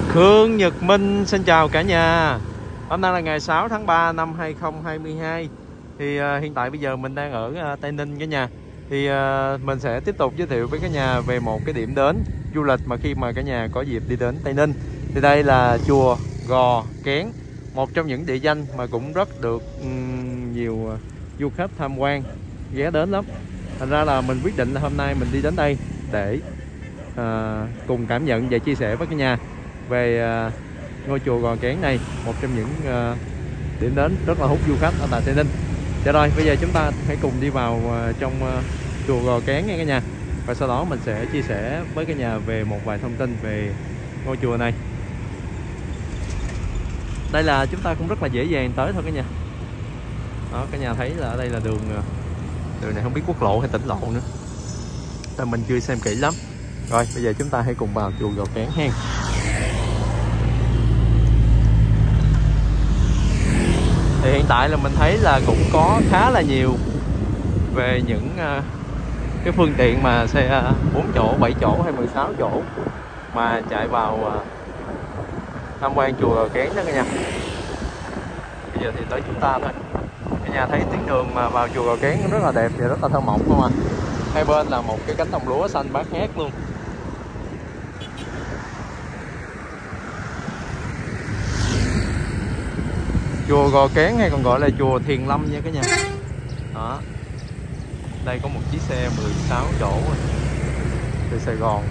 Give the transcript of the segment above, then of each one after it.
Khương Nhật Minh xin chào cả nhà. Hôm nay là ngày 6 tháng 3 năm 2022. Thì hiện tại bây giờ mình đang ở Tây Ninh cả nhà. Thì mình sẽ tiếp tục giới thiệu với cả nhà về một cái điểm đến du lịch mà khi mà cả nhà có dịp đi đến Tây Ninh. Thì đây là chùa Gò Kén, một trong những địa danh mà cũng rất được nhiều du khách tham quan ghé đến lắm. Thành ra là mình quyết định là hôm nay mình đi đến đây để cùng cảm nhận và chia sẻ với cả nhà về ngôi chùa Gò Kén này, một trong những điểm đến rất là hút du khách ở tại Tây Ninh. Dạ rồi, bây giờ chúng ta hãy cùng đi vào trong chùa Gò Kén nha cả nhà. Và sau đó mình sẽ chia sẻ với cả nhà về một vài thông tin về ngôi chùa này. Đây là chúng ta cũng rất là dễ dàng tới thôi cả nhà. Đó, cả nhà thấy là ở đây là đường này không biết quốc lộ hay tỉnh lộ nữa, tại mình chưa xem kỹ lắm. Rồi bây giờ chúng ta hãy cùng vào chùa Gò Kén hen. Thì hiện tại là mình thấy là cũng có khá là nhiều về những cái phương tiện mà xe 4 chỗ, 7 chỗ hay 16 chỗ mà chạy vào tham quan chùa Gò Kén đó cả nhà. Bây giờ thì tới chúng ta thôi. Cả nhà thấy tuyến đường mà vào chùa Gò Kén rất là đẹp và rất là thơ mộng không ạ? Hai bên là một cái cánh đồng lúa xanh bát ngát luôn. Chùa Gò Kén hay còn gọi là chùa Thiền Lâm nha cả nhà. Đó. Đây có một chiếc xe 16 chỗ từ Sài Gòn.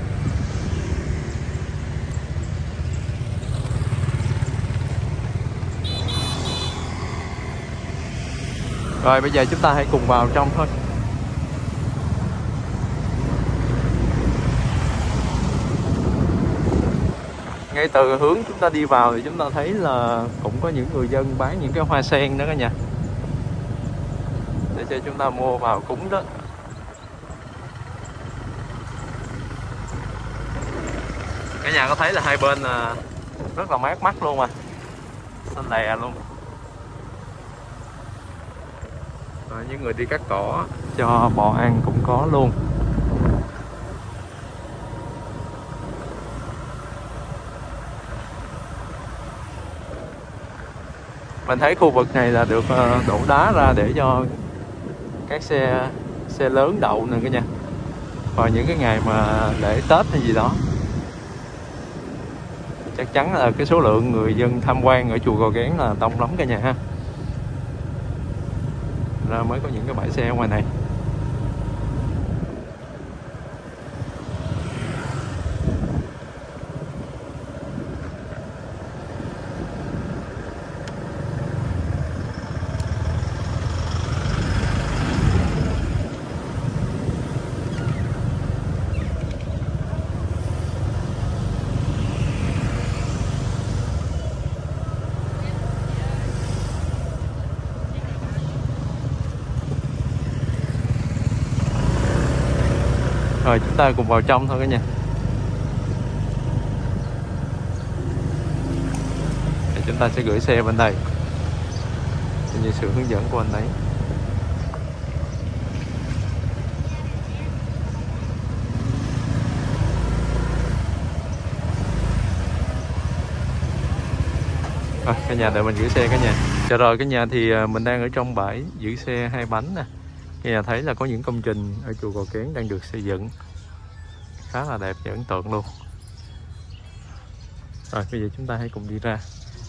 Rồi bây giờ chúng ta hãy cùng vào trong thôi. Ngay từ hướng chúng ta đi vào thì chúng ta thấy là cũng có những người dân bán những cái hoa sen đó cả nhà, để cho chúng ta mua vào cúng đó. Cả nhà có thấy là hai bên rất là mát mắt luôn mà, xanh lè luôn. Rồi, những người đi cắt cỏ cho bò ăn cũng có luôn. Mình thấy khu vực này là được đổ đá ra để cho các xe lớn đậu nè cả nhà, vào những cái ngày mà lễ Tết hay gì đó. Chắc chắn là cái số lượng người dân tham quan ở chùa Gò Kén là đông lắm cả nhà ha. Ra mới có những cái bãi xe ở ngoài này. Rồi chúng ta cùng vào trong thôi cả nhà. Để chúng ta sẽ gửi xe bên đây, như sự hướng dẫn của anh ấy. Rồi cả nhà đợi mình gửi xe cả nhà. Dạ rồi cả nhà, thì mình đang ở trong bãi giữ xe hai bánh nè. Cả nhà thấy là có những công trình ở chùa Gò Kén đang được xây dựng khá là đẹp và ấn tượng luôn. Rồi bây giờ chúng ta hãy cùng đi ra.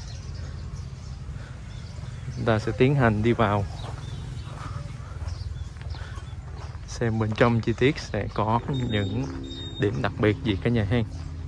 Chúng ta sẽ tiến hành đi vào xem bên trong chi tiết sẽ có những điểm đặc biệt gì cả nhà hen.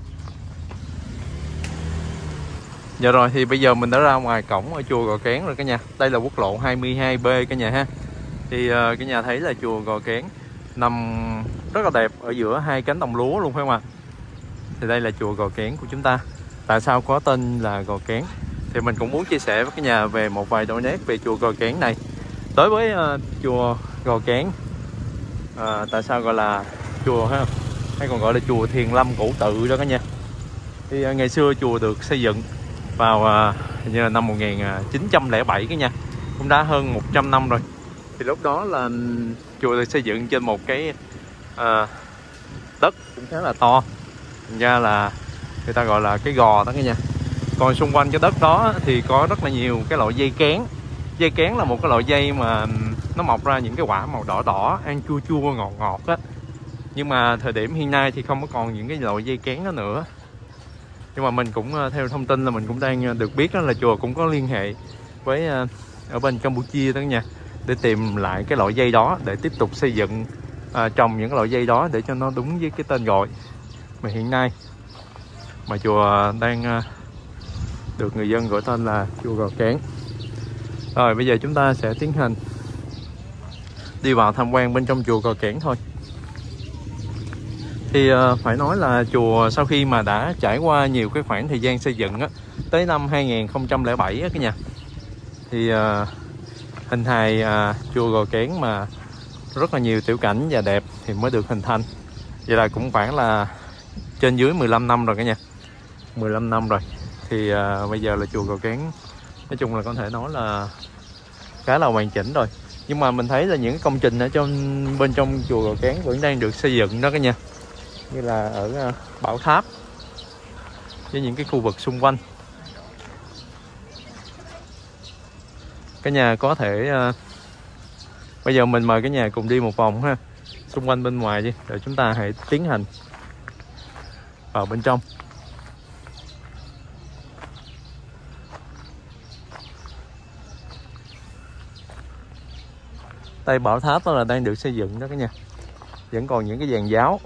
Dạ rồi, thì bây giờ mình đã ra ngoài cổng ở chùa Gò Kén rồi cả nhà. Đây là quốc lộ 22B cả nhà ha. Thì cả nhà thấy là chùa Gò Kén nằm rất là đẹp ở giữa hai cánh đồng lúa luôn phải không ạ? Thì đây là chùa Gò Kén của chúng ta. Tại sao có tên là Gò Kén? Thì mình cũng muốn chia sẻ với cả nhà về một vài độ nét về chùa Gò Kén này. Đối với chùa Gò Kén, tại sao gọi là chùa ha, hay còn gọi là chùa Thiền Lâm Cổ Tự đó cả nhà. Thì ngày xưa chùa được xây dựng vào như là năm 1907 cả nhà, cũng đã hơn 100 năm rồi. Thì lúc đó là chùa được xây dựng trên một cái đất cũng khá là to, thành ra là người ta gọi là cái gò đó cả nhà. Còn xung quanh cái đất đó thì có rất là nhiều cái loại dây kén. Dây kén là một cái loại dây mà nó mọc ra những cái quả màu đỏ đỏ, ăn chua chua ngọt ngọt á. Nhưng mà thời điểm hiện nay thì không có còn những cái loại dây kén đó nữa. Nhưng mà mình cũng theo thông tin là mình cũng đang được biết đó là chùa cũng có liên hệ với ở bên Campuchia đó nha, để tìm lại cái loại dây đó để tiếp tục xây dựng trồng những cái loại dây đó để cho nó đúng với cái tên gọi mà hiện nay mà chùa đang được người dân gọi tên là chùa Gò Kén. Rồi bây giờ chúng ta sẽ tiến hành đi vào tham quan bên trong chùa Gò Kén thôi. Thì phải nói là chùa sau khi mà đã trải qua nhiều cái khoảng thời gian xây dựng á, tới năm 2007 á cả nhà, thì hình hài chùa Gò Kén mà rất là nhiều tiểu cảnh và đẹp thì mới được hình thành. Vậy là cũng khoảng là trên dưới 15 năm rồi cả nhà, 15 năm rồi. Thì bây giờ là chùa Gò Kén nói chung là có thể nói là khá là hoàn chỉnh rồi. Nhưng mà mình thấy là những công trình ở bên trong chùa Gò Kén vẫn đang được xây dựng đó cả nhà, như là ở Bảo Tháp với những cái khu vực xung quanh. Cả nhà có thể bây giờ mình mời cả nhà cùng đi một vòng ha, xung quanh bên ngoài đi, rồi chúng ta hãy tiến hành vào bên trong. Đây Bảo Tháp đó là đang được xây dựng đó cả nhà, vẫn còn những cái giàn giáo.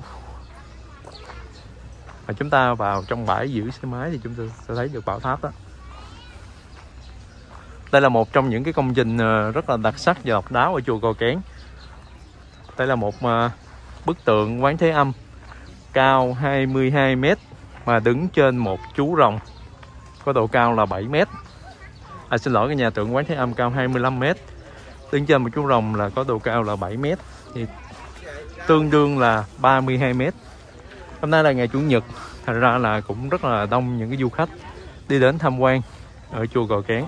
Mà chúng ta vào trong bãi giữ xe máy thì chúng ta sẽ thấy được Bảo Tháp đó. Đây là một trong những cái công trình rất là đặc sắc và độc đáo ở chùa Gò Kén. Đây là một bức tượng Quán Thế Âm cao 22 m mà đứng trên một chú rồng có độ cao là 7 m. Xin lỗi cả nhà, tượng Quán Thế Âm cao 25 m, đứng trên một chú rồng là có độ cao là 7 m, thì tương đương là 32 m. Hôm nay là ngày Chủ nhật, thành ra là cũng rất là đông những cái du khách đi đến tham quan ở chùa Gò Kén.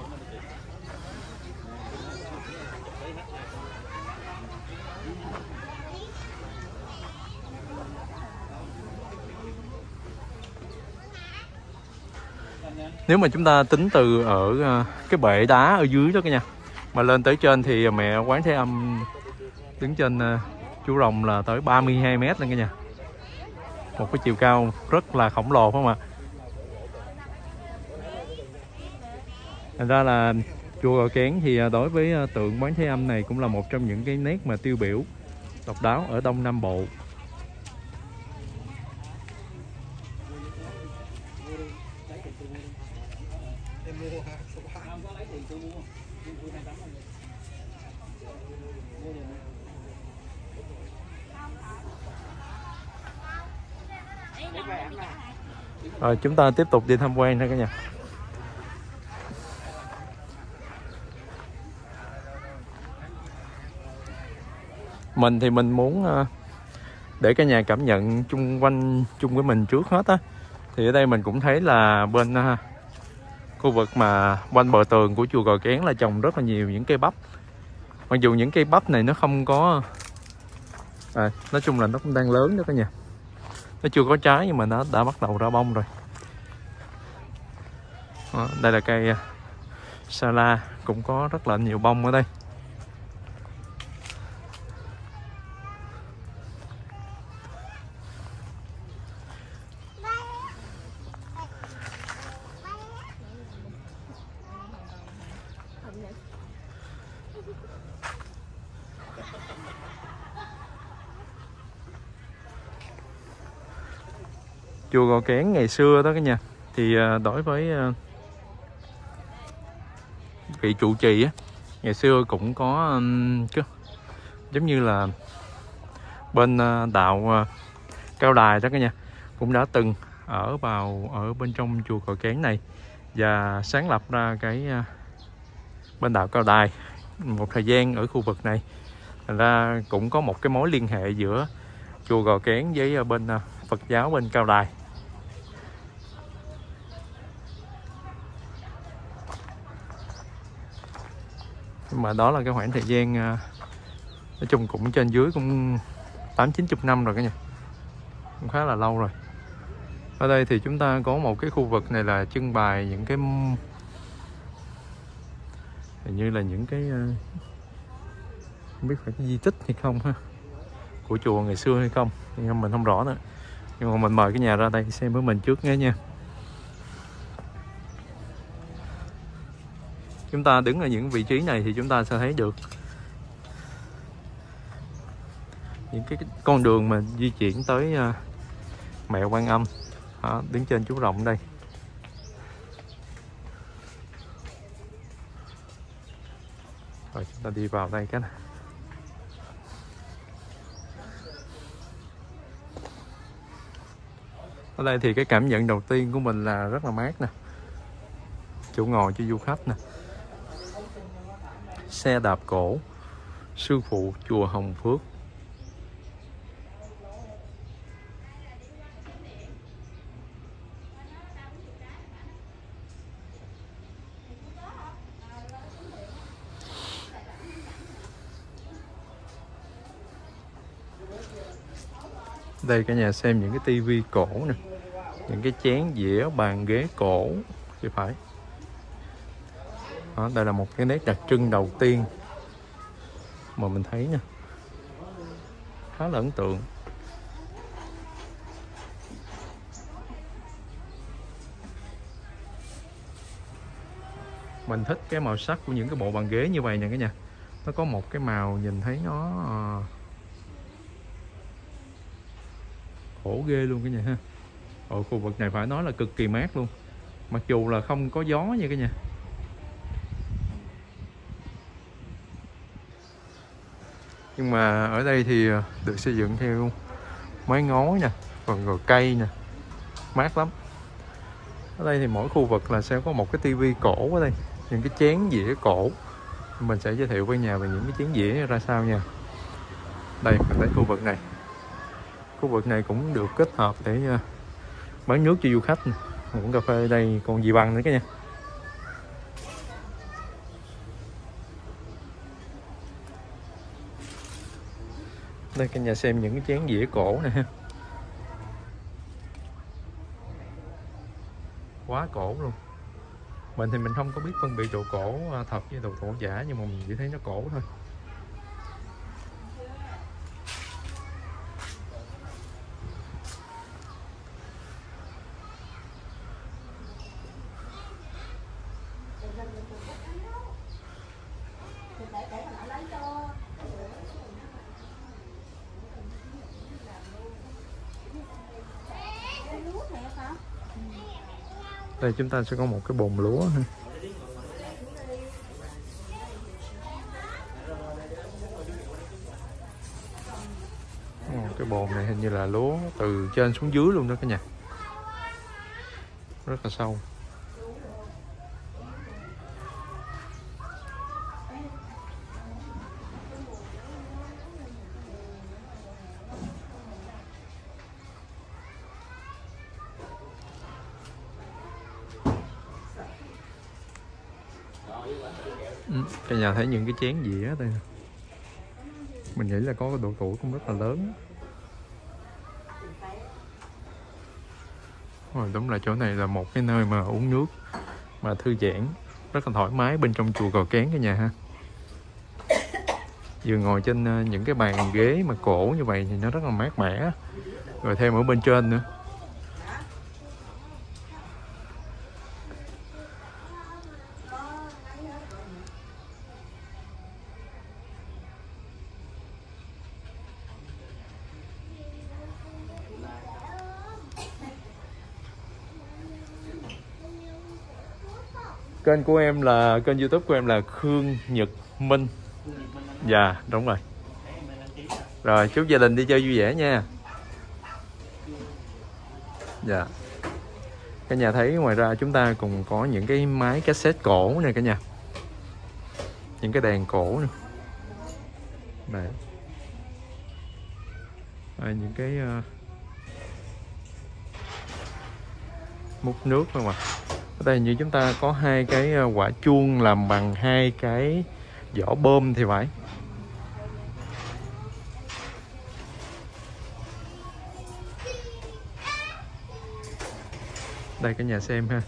Nếu mà chúng ta tính từ ở cái bệ đá ở dưới đó cả nhà mà lên tới trên thì mẹ Quán Thế Âm đứng trên chú rồng là tới 32 m lên cả nhà. Một cái chiều cao rất là khổng lồ phải không ạ? Thành ra là chùa Gò Kén thì đối với tượng Quán Thế Âm này cũng là một trong những cái nét mà tiêu biểu độc đáo ở Đông Nam Bộ. Rồi chúng ta tiếp tục đi tham quan thôi cả nhà. Mình thì mình muốn để cả nhà cảm nhận chung với mình trước hết á. Thì ở đây mình cũng thấy là bên khu vực mà quanh bờ tường của chùa Gò Kén là trồng rất là nhiều những cây bắp. Mặc dù những cây bắp này nó không có nói chung là nó cũng đang lớn đó cả nhà. Nó chưa có trái nhưng mà nó đã bắt đầu ra bông rồi. Đó, đây là cây sa la cũng có rất là nhiều bông ở đây. Chùa Gò Kén ngày xưa đó cả nhà, thì đối với vị trụ trì á, ngày xưa cũng có giống như là bên đạo Cao Đài đó cả nhà, cũng đã từng ở bên trong chùa Gò Kén này và sáng lập ra cái bên đạo Cao Đài một thời gian ở khu vực này. Thành ra cũng có một cái mối liên hệ giữa chùa Gò Kén với bên Phật giáo bên Cao Đài. Nhưng mà đó là cái khoảng thời gian nói chung cũng trên dưới cũng 8-90 năm rồi cả nhà, cũng khá là lâu rồi. Ở đây thì chúng ta có một cái khu vực này là trưng bày những cái hình như là những cái không biết phải cái di tích hay không ha, của chùa ngày xưa hay không, nhưng mình không rõ nữa. Nhưng mà mình mời cái nhà ra đây xem với mình trước nghe nha. Chúng ta đứng ở những vị trí này thì chúng ta sẽ thấy được những cái con đường mà di chuyển tới mẹ Quan Âm. Đó, đứng trên chú rồng đây. Rồi chúng ta đi vào đây cái này. Ở đây thì cái cảm nhận đầu tiên của mình là rất là mát nè, chỗ ngồi cho du khách nè, xe đạp cổ, sư phụ chùa Hồng Phước. Đây cả nhà xem những cái tivi cổ nè, những cái chén dĩa bàn ghế cổ thì phải. Đó, đây là một cái nét đặc trưng đầu tiên mà mình thấy nha, khá là ấn tượng. Mình thích cái màu sắc của những cái bộ bàn ghế như vậy nè cả nhà. Nó có một cái màu nhìn thấy nó khổ ghê luôn cả nhà ha. Ở khu vực này phải nói là cực kỳ mát luôn, mặc dù là không có gió nha cả nhà. Nhưng mà ở đây thì được xây dựng theo mái ngói nè, còn rồi cây nè, mát lắm. Ở đây thì mỗi khu vực là sẽ có một cái tivi cổ ở đây, những cái chén dĩa cổ. Mình sẽ giới thiệu với nhà về những cái chén dĩa ra sao nha. Đây mình thấy khu vực này. Khu vực này cũng được kết hợp để bán nước cho du khách. Uống cà phê ở đây còn gì bằng nữa cả nhà. Đây cả nhà xem những cái chén dĩa cổ này ha, quá cổ luôn. Mình thì mình không có biết phân biệt độ cổ thật với độ cổ giả, nhưng mà mình chỉ thấy nó cổ thôi. Đây chúng ta sẽ có một cái bồn lúa ha. Cái bồn này hình như là lúa từ trên xuống dưới luôn đó cả nhà, rất là sâu. Cả nhà thấy những cái chén dĩa đây, mình nghĩ là có cái độ tuổi cũng rất là lớn. Rồi đúng là chỗ này là một cái nơi mà uống nước mà thư giãn rất là thoải mái bên trong chùa Cầu Kén cả nhà ha. Vừa ngồi trên những cái bàn ghế mà cổ như vậy thì nó rất là mát mẻ. Rồi thêm ở bên trên nữa. Kênh của em là kênh YouTube của em là Khương Nhật Minh. Dạ đúng rồi. Rồi chúc gia đình đi chơi vui vẻ nha. Dạ. Cả nhà thấy ngoài ra chúng ta cùng có những cái máy cassette cổ này cả nhà, những cái đèn cổ nữa. Đây. Đây, những cái múc nước không ạ. Ở đây như chúng ta có hai cái quả chuông làm bằng hai cái vỏ bơm thì phải. Đây cả nhà xem ha,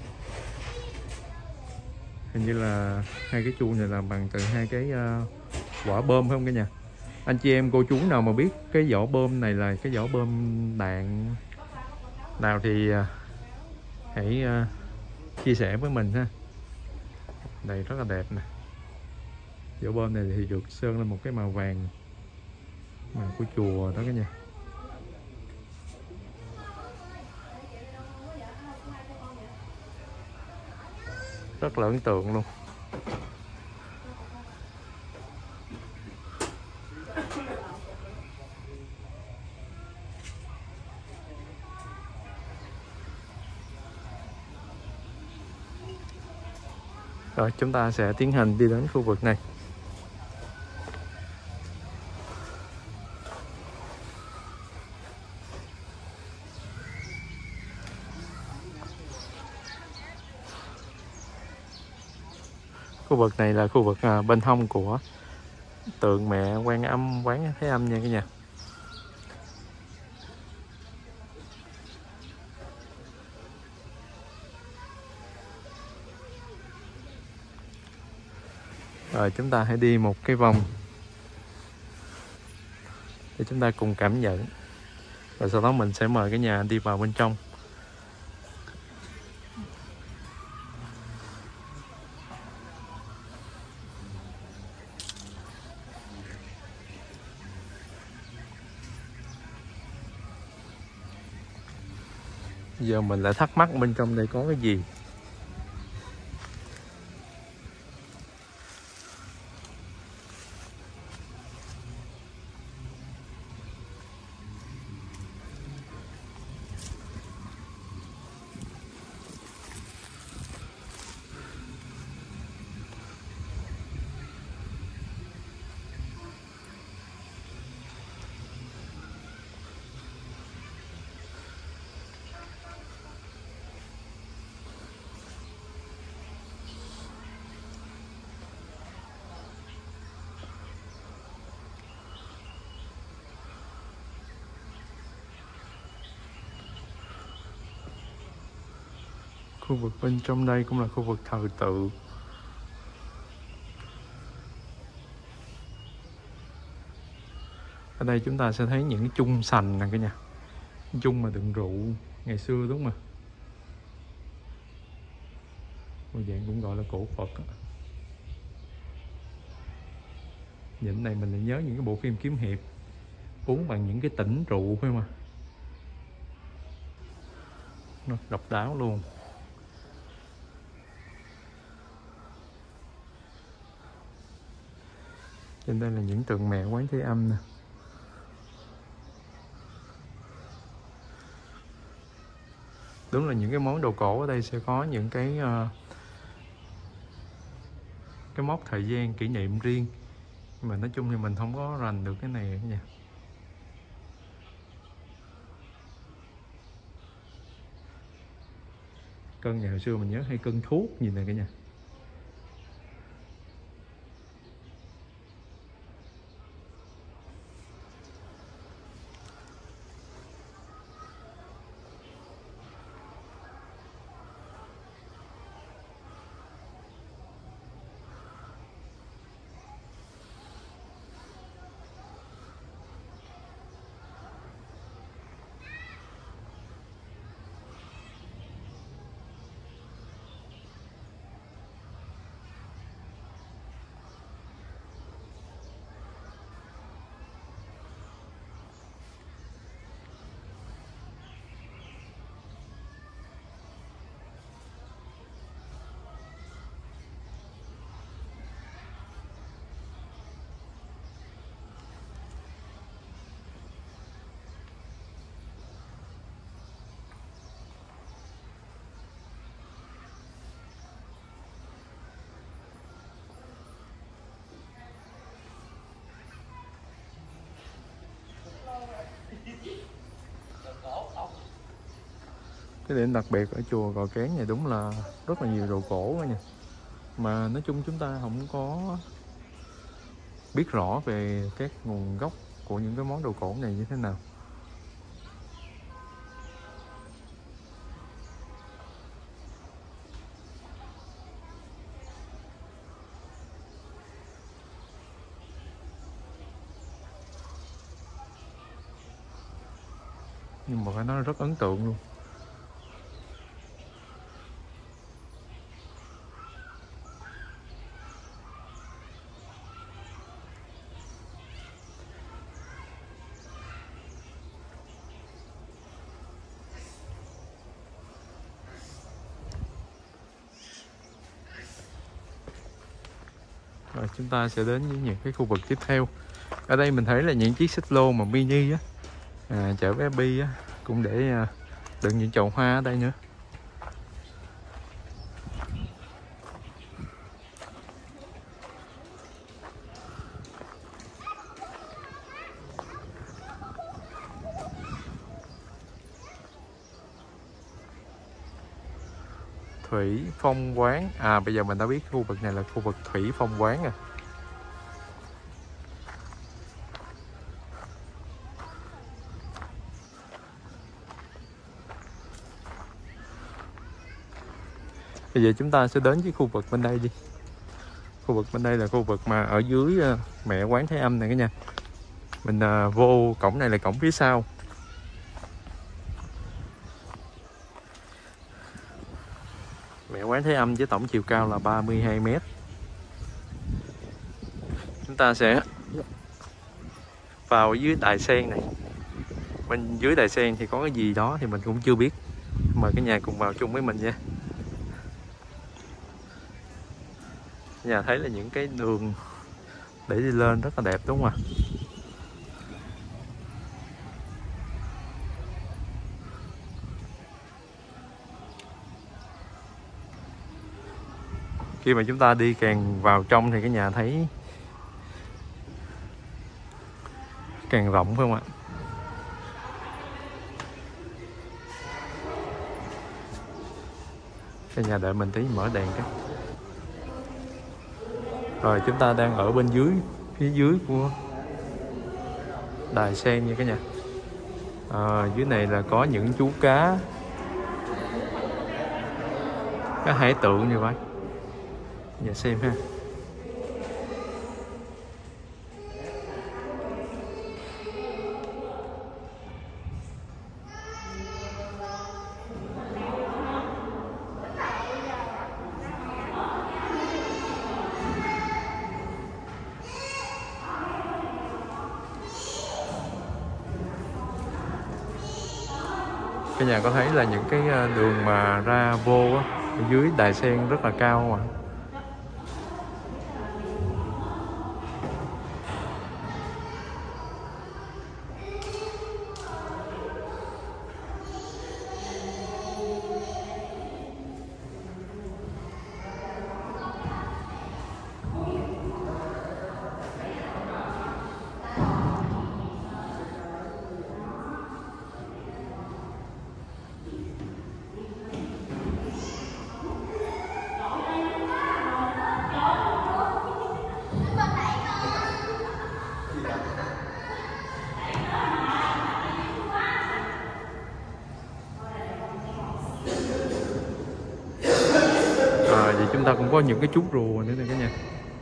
hình như là hai cái chuông này làm bằng từ hai cái quả bơm phải không cả nhà? Anh chị em cô chú nào mà biết cái vỏ bơm này là cái vỏ bơm đạn nào thì hãy chia sẻ với mình ha. Đây rất là đẹp nè. Vỏ bơm này thì được sơn lên một cái màu vàng, màu của chùa đó cả nhà. Rất là ấn tượng luôn. Rồi chúng ta sẽ tiến hành đi đến khu vực này. Khu vực này là khu vực bên hông của tượng mẹ Quan Âm Quán Thế Âm nha cả nhà. Rồi chúng ta hãy đi một cái vòng để chúng ta cùng cảm nhận. Rồi sau đó mình sẽ mời cả nhà đi vào bên trong. Giờ mình lại thắc mắc bên trong đây có cái gì. Khu vực bên trong đây cũng là khu vực thờ tự. Ở đây chúng ta sẽ thấy những cái chung sành nè cả nhà. Chung mà đựng rượu ngày xưa đúng không ạ? Một dạng cũng gọi là cổ Phật. Những này mình lại nhớ những cái bộ phim kiếm hiệp uống bằng những cái tỉnh rượu phải không ạ? Nó độc đáo luôn. Trên đây là những tượng mẹ Quán Thế Âm nè. Đúng là những cái món đồ cổ ở đây sẽ có những cái mốc thời gian kỷ niệm riêng. Nhưng mà nói chung thì mình không có rành được cái này cả nhà. Cân nhà hồi xưa mình nhớ hay cân thuốc gì nè cả nhà. Cái điểm đặc biệt ở chùa Gò Kén này đúng là rất là nhiều đồ cổ đó nha. Mà nói chung chúng ta không có biết rõ về các nguồn gốc của những cái món đồ cổ này như thế nào. nhưng mà phải nói rất ấn tượng luôn. Rồi chúng ta sẽ đến với những cái khu vực tiếp theo. Ở đây mình thấy là những chiếc xích lô mà mini á, chở bé Bi á, cũng để đựng những chậu hoa ở đây nữa. Thủy Phong Quán. Bây giờ mình đã biết khu vực này là khu vực Thủy Phong Quán rồi. Bây giờ chúng ta sẽ đến với khu vực bên đây đi. Khu vực bên đây là khu vực mà ở dưới mẹ quán Thế Âm này cả nhà. Mình vô cổng này là cổng phía sau. Mẹ quán Thế Âm với tổng chiều cao là 32 m. Chúng ta sẽ vào dưới đài sen này. Bên dưới đài sen thì có cái gì đó thì mình cũng chưa biết. Mời cả nhà cùng vào chung với mình nha. Nhà thấy là những cái đường để đi lên rất là đẹp đúng không ạ? Khi mà chúng ta đi càng vào trong thì cái nhà thấy càng rộng phải không ạ? Cái nhà đợi mình tí mở đèn cái. Rồi chúng ta đang ở bên dưới, phía dưới của đài sen nha cả nhà. Dưới này là có những chú cá hải tượng như vậy. Nhà xem ha. Cái nhà có thấy là những cái đường mà ra vô á, ở dưới đài sen rất là cao không ạ? Vậy chúng ta cũng có những cái chú rùa nữa nè cả nhà.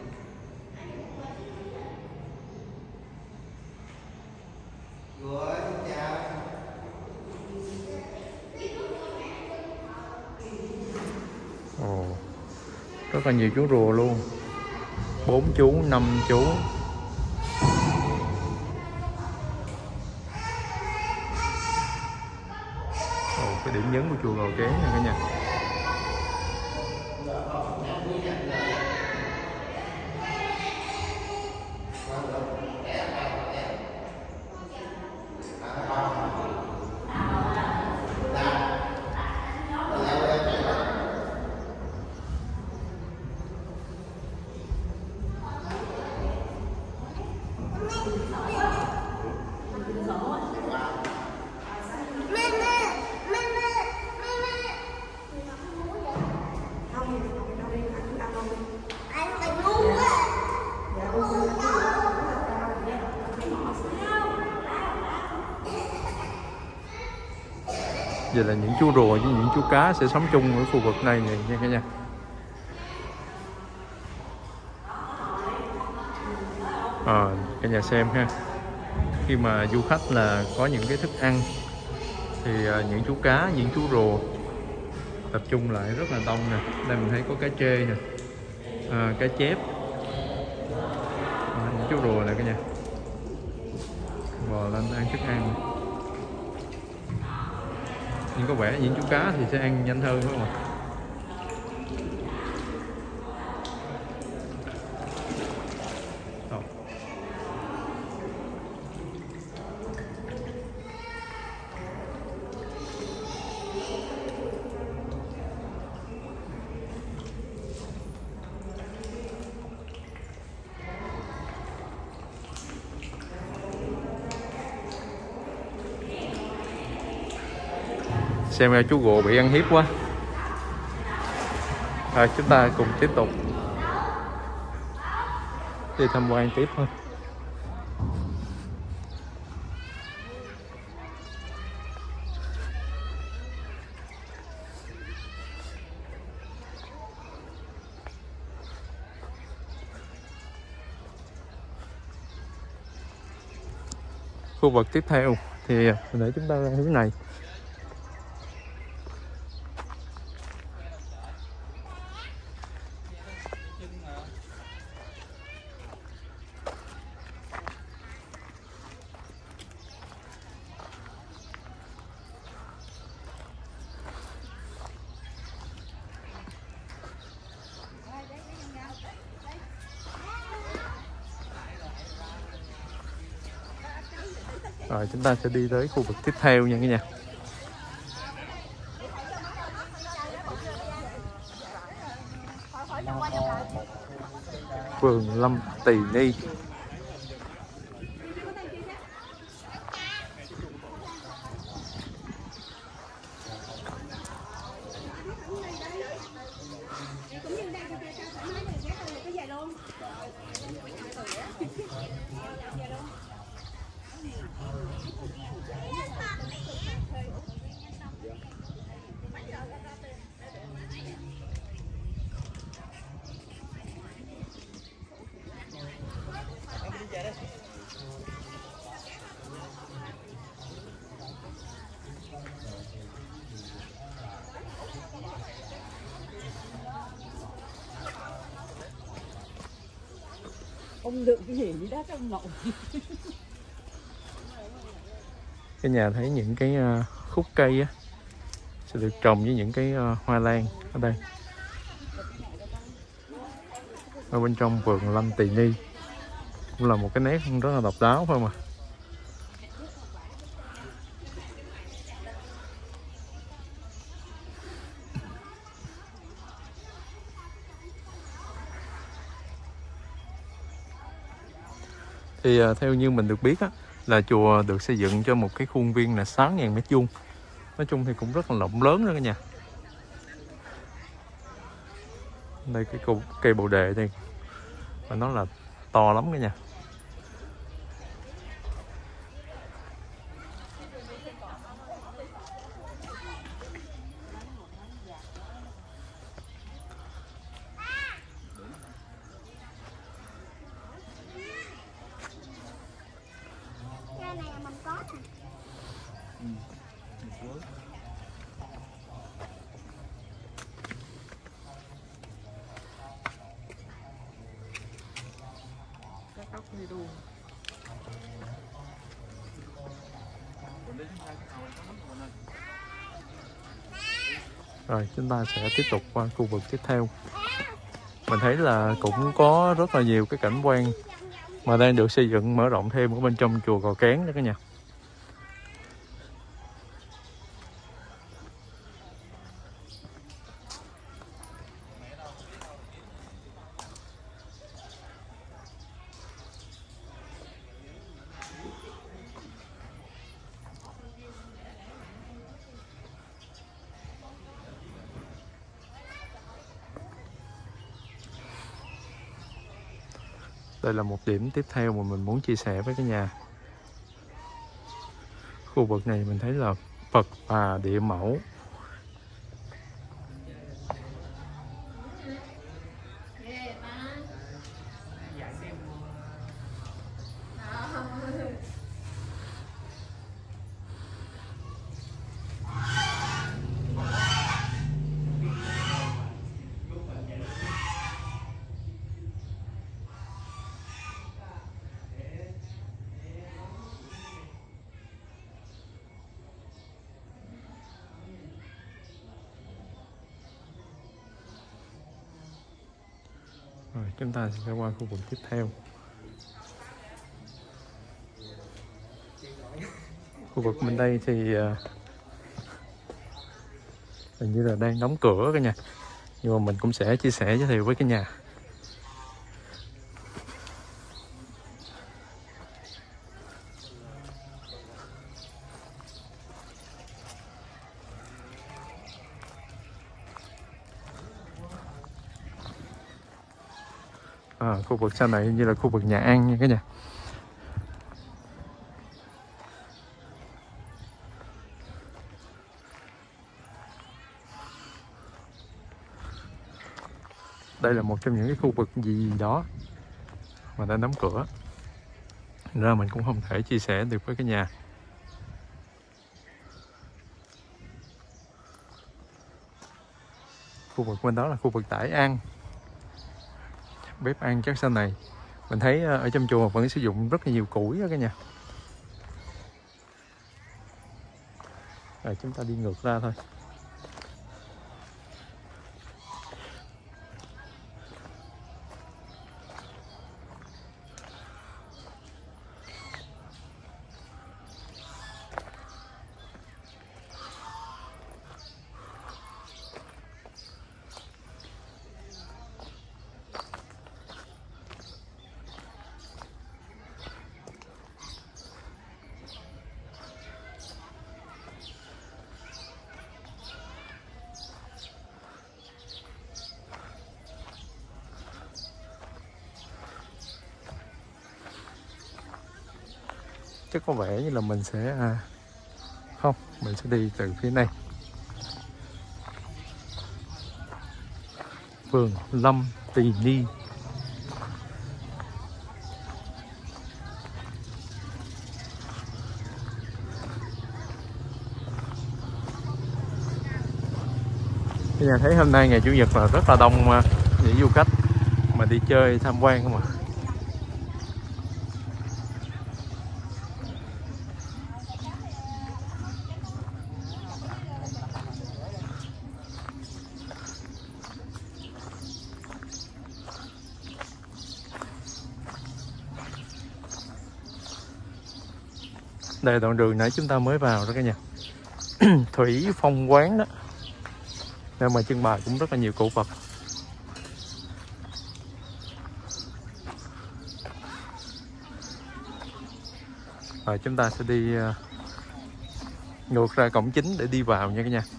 Rất là nhiều chú rùa luôn. 4 chú, 5 chú. Cái điểm nhấn của chùa Cầu Kén này cả nhà. Vậy là những chú rùa với những chú cá sẽ sống chung ở khu vực này nha cả nhà. Cả nhà xem ha. Khi mà du khách là có những cái thức ăn Thì những chú cá, những chú rùa tập trung lại rất là đông nè. Đây mình thấy có cá trê nè, cá chép, những chú rùa nè cả nhà, bò lên ăn thức ăn. Nhưng có vẻ những chú cá thì sẽ ăn nhanh hơn đúng không ạ? Xem ra chú rùa bị ăn hiếp quá. Rồi chúng ta cùng tiếp tục đi tham quan tiếp thôi. Khu vực tiếp theo thì để chúng ta ra hướng này. Rồi chúng ta sẽ đi tới khu vực tiếp theo nha cả nhà. Vườn Lâm Tỳ Ni. Ông đựng cái gì đó trong ngộ. Cái nhà thấy những cái khúc cây á sẽ được trồng với những cái hoa lan ở đây. Ở bên trong vườn Lâm Tỳ Ni cũng là một cái nét rất là độc đáo phải không ạ? Thì theo như mình được biết á, là chùa được xây dựng cho một cái khuôn viên là 6.000 m². Nói chung thì cũng rất là rộng lớn đó cả nhà. Đây cái cây bồ đề đây, và nó là to lắm cả nhà. Rồi chúng ta sẽ tiếp tục qua khu vực tiếp theo. Mình thấy là cũng có rất là nhiều cái cảnh quan mà đang được xây dựng mở rộng thêm ở bên trong chùa Cầu Kén đó cả nhà. Đây là một điểm tiếp theo mà mình muốn chia sẻ với cả nhà. Khu vực này mình thấy là Phật Bà Địa Mẫu. Rồi chúng ta sẽ qua khu vực tiếp theo. Khu vực bên đây thì hình như là đang đóng cửa cả nhà, nhưng mà mình cũng sẽ chia sẻ giới thiệu với cả nhà. Khu vực sau này như là khu vực nhà ăn nha cả nhà. Đây là một trong những cái khu vực gì đó mà đã đóng cửa, nên ra mình cũng không thể chia sẻ được với cả nhà. Khu vực bên đó là khu vực tải ăn, bếp ăn chắc sau này. Mình thấy ở trong chùa vẫn sử dụng rất là nhiều củi đó cả nhà. Rồi chúng ta đi ngược ra thôi. Chắc có vẻ như là mình sẽ không, mình sẽ đi từ phía này. Vườn Lâm Tỳ Ni. Các nhà thấy hôm nay ngày Chủ nhật là rất là đông những du khách mà đi chơi tham quan không ạ? Đây là đoạn đường nãy chúng ta mới vào đó cả nhà. Thủy Phong Quán đó, nơi mà trưng bày cũng rất là nhiều cổ vật. Rồi chúng ta sẽ đi ngược ra cổng chính để đi vào nha cả nhà.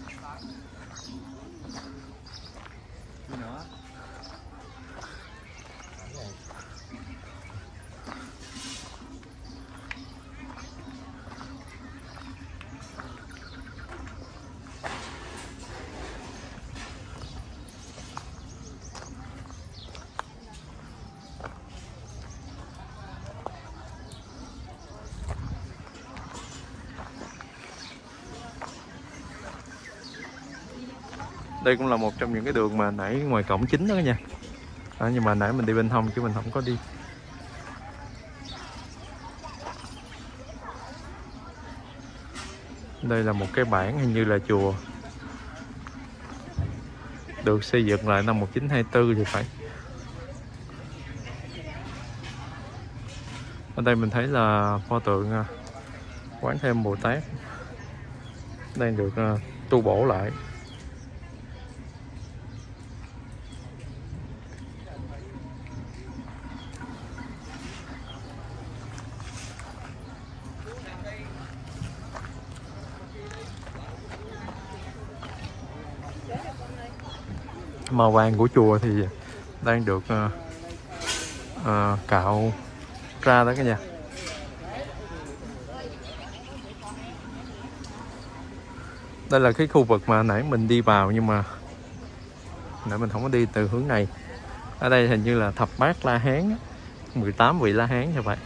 Đây cũng là một trong những cái đường mà nãy ngoài cổng chính đó cả nhà. Nhưng mà nãy mình đi bên hông chứ mình không có đi. Đây là một cái bảng hình như là chùa được xây dựng lại năm 1924 thì phải. Ở đây mình thấy là pho tượng Quán Thêm Bồ Tát đang được tu bổ lại. Màu vàng của chùa thì đang được cạo ra đó cả nhà. Đây là cái khu vực mà nãy mình đi vào, nhưng mà nãy mình không có đi từ hướng này. Ở đây hình như là thập bát La Hán, 18 vị La Hán như vậy.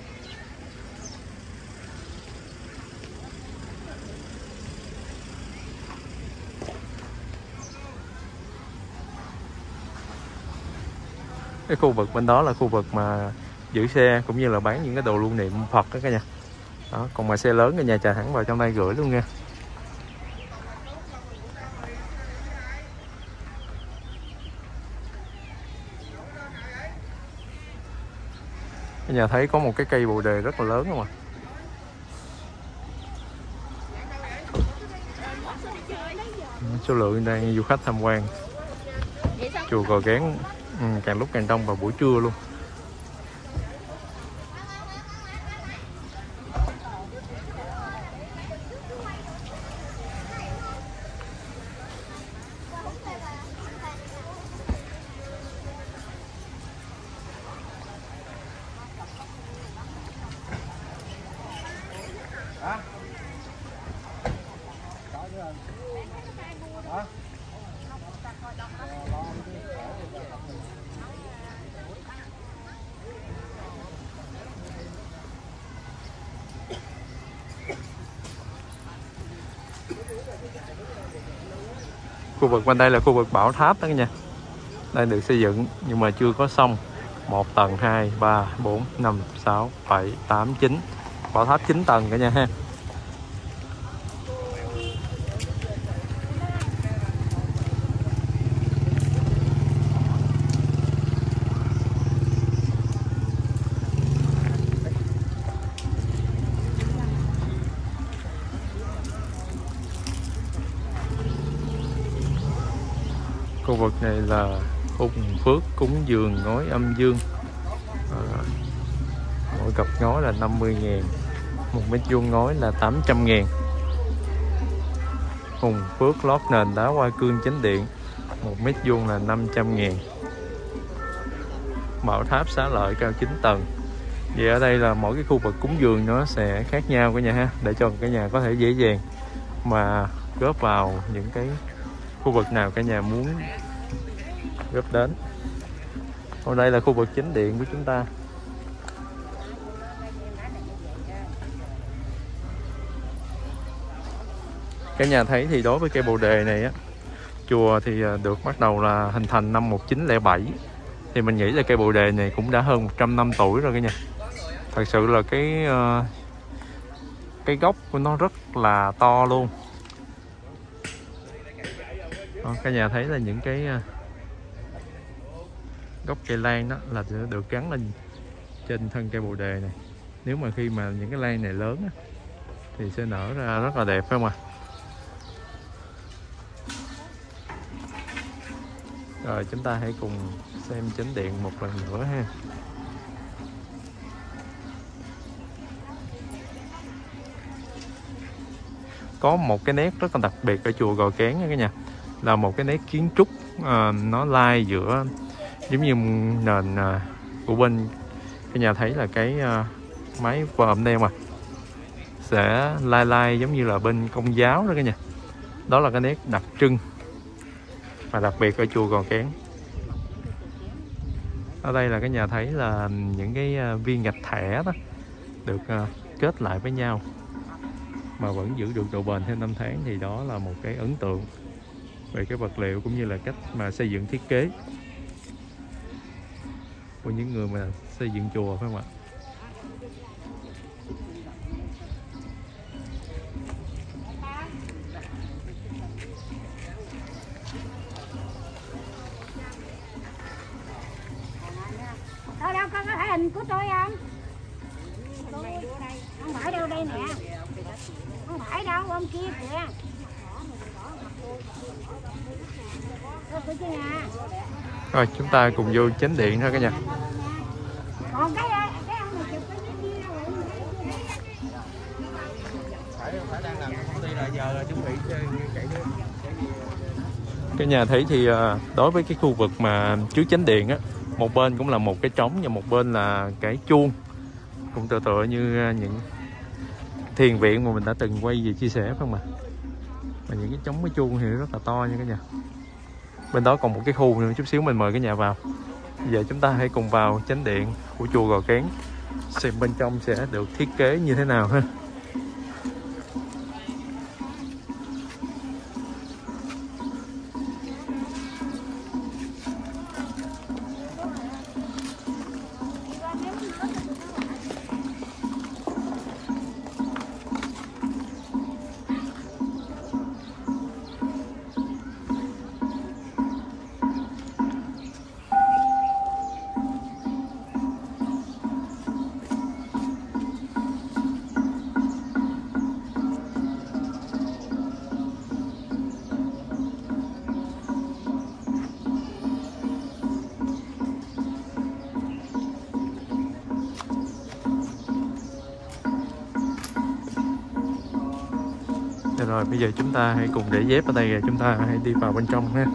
Cái khu vực bên đó là khu vực mà giữ xe cũng như là bán những cái đồ lưu niệm Phật đó cả nhà. Đó, còn mà xe lớn cả nhà chạy thẳng vào trong đây gửi luôn nha. Cả nhà thấy có một cái cây bồ đề rất là lớn không ạ? Số lượng đang du khách tham quan chùa Gò Ghén càng lúc càng đông vào buổi trưa luôn. Khu vực bên đây là khu vực bảo tháp đó nha. Đang được xây dựng nhưng mà chưa có xong. 1 tầng, 2, 3, 4, 5, 6, 7, 8, 9. Bảo tháp 9 tầng cả nhà ha. Khu vực này là Hùng Phước cúng dường ngói âm dương. Mỗi cặp ngói là 50.000, 1 mét vuông ngói là 800.000. Hùng Phước lót nền đá hoa cương chánh điện, 1 mét vuông là 500.000. Bảo tháp xá lợi cao 9 tầng. Vậy ở đây là mỗi cái khu vực cúng dường nó sẽ khác nhau cả nhà ha, để cho cả nhà có thể dễ dàng mà góp vào những cái khu vực nào cả nhà muốn góp đến. Ở đây là khu vực chính điện của chúng ta. Cả nhà thấy thì đối với cây bồ đề này á, chùa thì được bắt đầu là hình thành năm 1907. Thì mình nghĩ là cây bồ đề này cũng đã hơn 100 năm tuổi rồi cả nhà. Thật sự là cái gốc của nó rất là to luôn. Đó, cả nhà thấy là những cái gốc cây lan đó là được gắn lên trên thân cây bồ đề này. Nếu mà khi mà những cái lan này lớn á, thì sẽ nở ra rất là đẹp phải không ạ? Rồi chúng ta hãy cùng xem chánh điện một lần nữa ha. Có một cái nét rất là đặc biệt ở chùa Gò Ghén nha cả nhà, là một cái nét kiến trúc nó lai giữa giống như nền của bên cả nhà thấy là cái mái vòm đây mà sẽ lai giống như là bên Công giáo đó cả nhà. Đó là cái nét đặc trưng và đặc biệt ở chùa Gò Ghén. Ở đây là cả nhà thấy là những cái viên gạch thẻ đó được kết lại với nhau mà vẫn giữ được độ bền theo năm tháng, thì đó là một cái ấn tượng về cái vật liệu cũng như là cách mà xây dựng thiết kế của những người mà xây dựng chùa phải không ạ? Đâu con có thấy hình của tôi không? Không phải đâu, đây nè. Không phải đâu, ông kia kìa. Rồi chúng ta cùng vô chánh điện thôi cả nhà. Còn cái ông này chụp cái nhà thấy thì đối với cái khu vực mà trước chánh điện á, một bên cũng là một cái trống và một bên là cái chuông, cũng tựa như những thiền viện mà mình đã từng quay về chia sẻ phải không ạ? Và những cái trống cái chuông thì rất là to nha cả nhà. Bên đó còn một cái khu nữa, chút xíu mình mời cả nhà vào. Bây giờ chúng ta hãy cùng vào chánh điện của chùa Gò Ghén xem bên trong sẽ được thiết kế như thế nào ha. Rồi bây giờ chúng ta hãy cùng để dép ở đây rồi chúng ta hãy đi vào bên trong ha.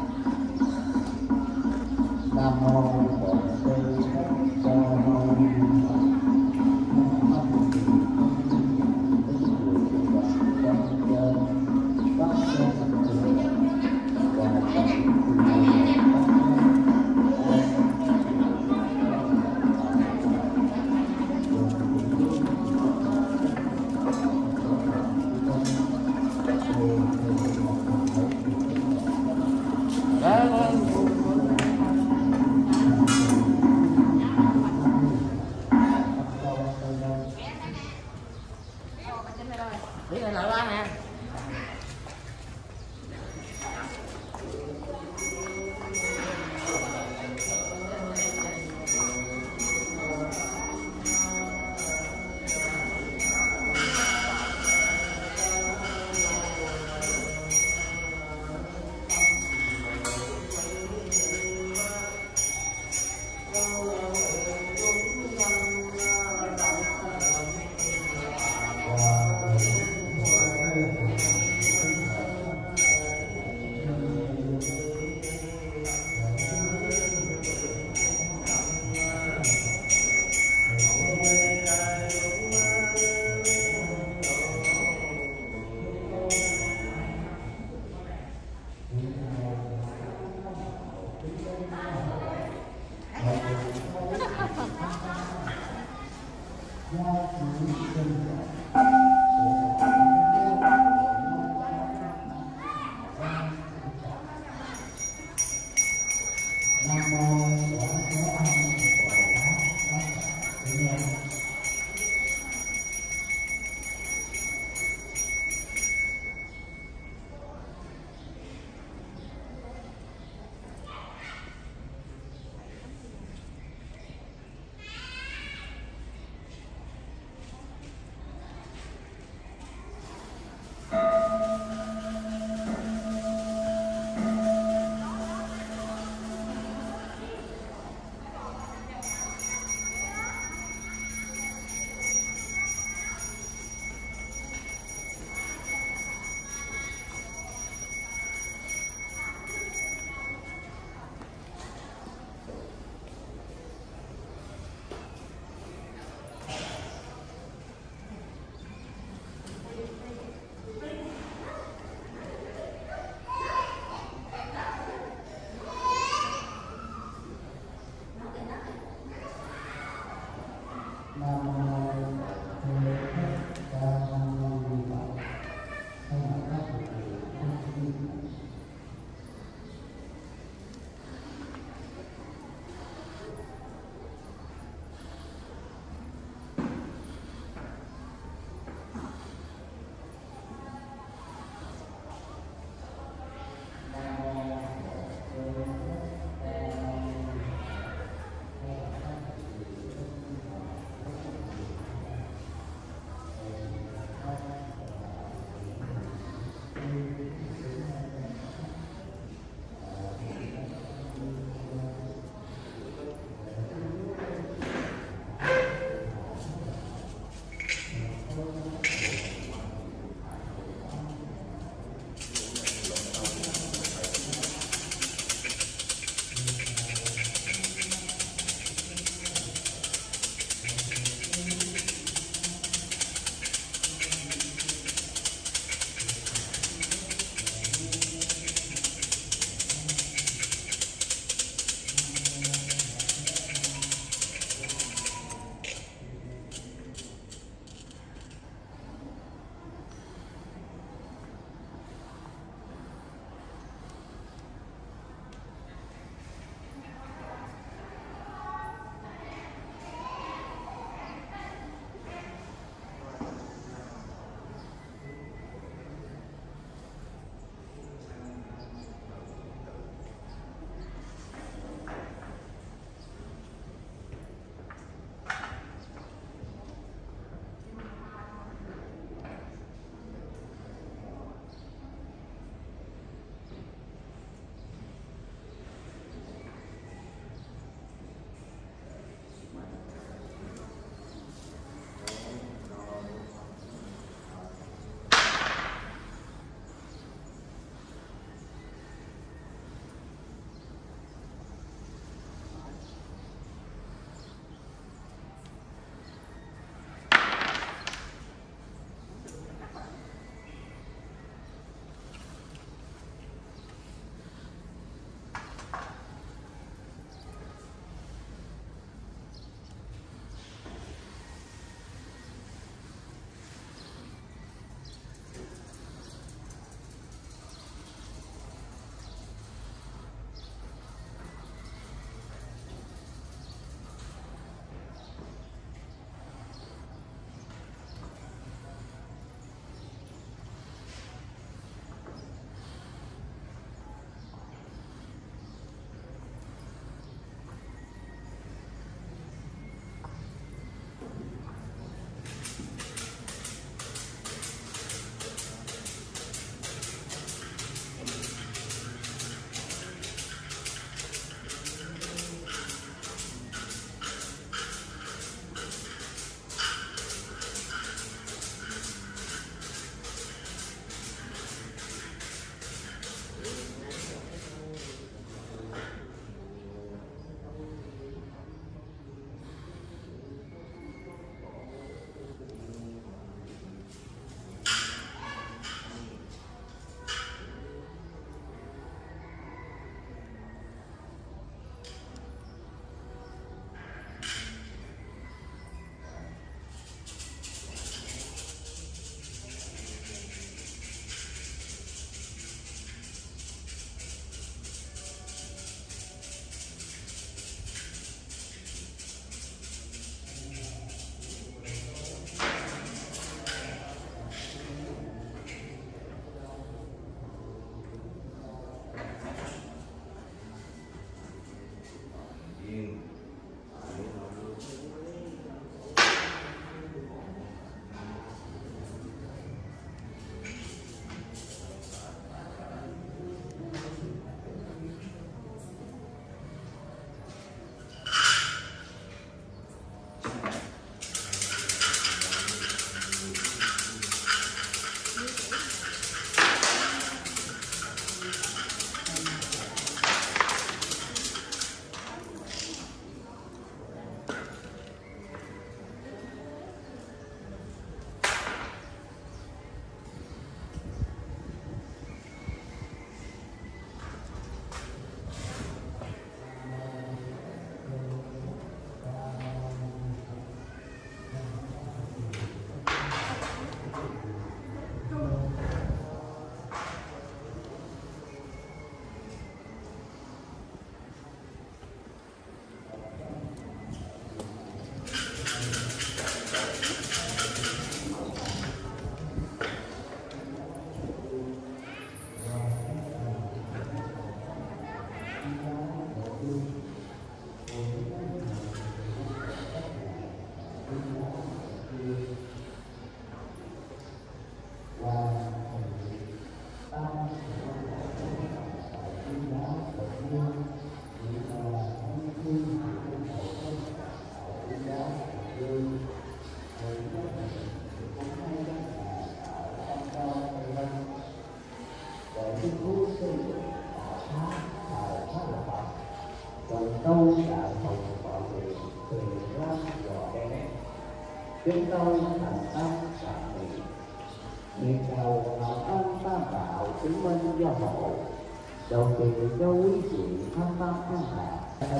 chúng tôi thành tâm tạm biệt. Nguyện cầu hồng ân tam bảo chứng minh gia hộ, đầu kỳ cho quý vị thăm tâm an lạc.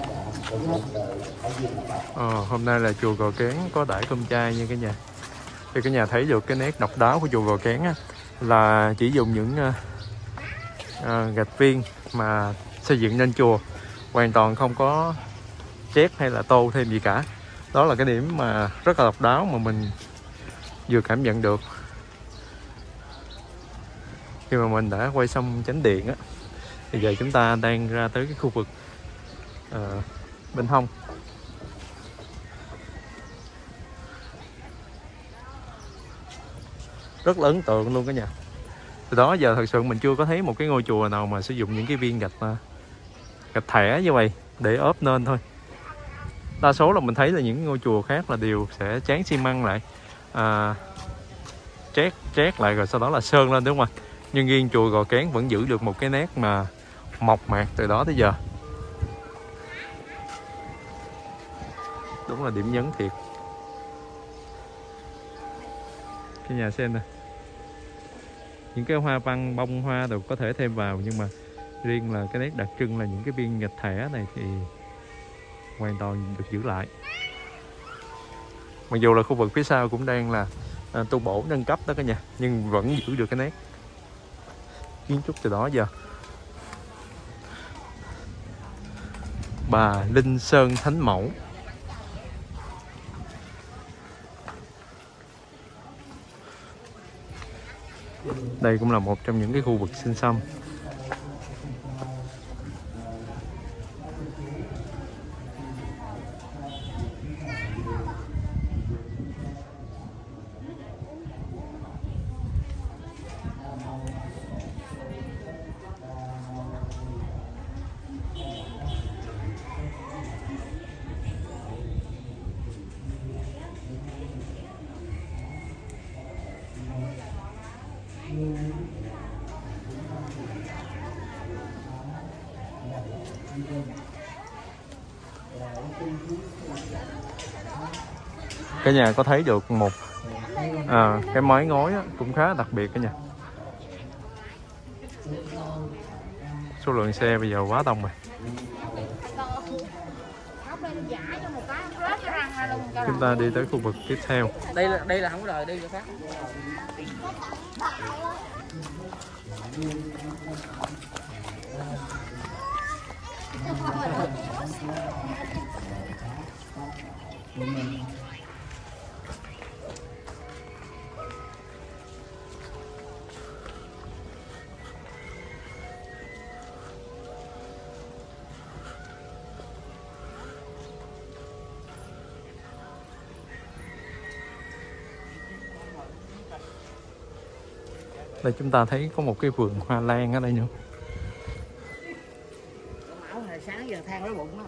Hôm nay là chùa Gò Kén có đãi cơm chay nha cả nhà. Thì cả nhà thấy được cái nét độc đáo của chùa Gò Kén á, là chỉ dùng những gạch viên mà xây dựng nên chùa, hoàn toàn không có chét hay là tô thêm gì cả. Đó là cái điểm mà rất là độc đáo mà mình vừa cảm nhận được khi mà mình đã quay xong chánh điện á. Thì giờ chúng ta đang ra tới cái khu vực bên hông. Rất là ấn tượng luôn cả nhà. Từ đó giờ thật sự mình chưa có thấy một cái ngôi chùa nào mà sử dụng những cái viên gạch thẻ như vậy để ốp nên thôi. Đa số là mình thấy là những ngôi chùa khác là đều sẽ tráng xi măng lại, chét lại rồi sau đó là sơn lên, đúng không ạ? Nhưng riêng chùa Gò Kén vẫn giữ được một cái nét mà mộc mạc từ đó tới giờ. Đúng là điểm nhấn thiệt. Cái nhà xem nè, những cái hoa văn, bông hoa đều có thể thêm vào, nhưng mà riêng là cái nét đặc trưng là những cái viên gạch thẻ này thì hoàn toàn được giữ lại. Mặc dù là khu vực phía sau cũng đang là tu bổ nâng cấp đó cả nhà, nhưng vẫn giữ được cái nét kiến trúc từ đó giờ. Bà Linh Sơn Thánh Mẫu. Đây cũng là một trong những cái khu vực sinh xăm. Cả nhà có thấy được một cái mái ngói á, cũng khá đặc biệt cả nhà. Số lượng xe bây giờ quá đông rồi. Chúng ta đi tới khu vực tiếp theo. Đây là không có đời, đây là khác. Đây chúng ta thấy có một cái vườn hoa lan ở đây nữa. Máu này sáng giờ than nó bụng đó.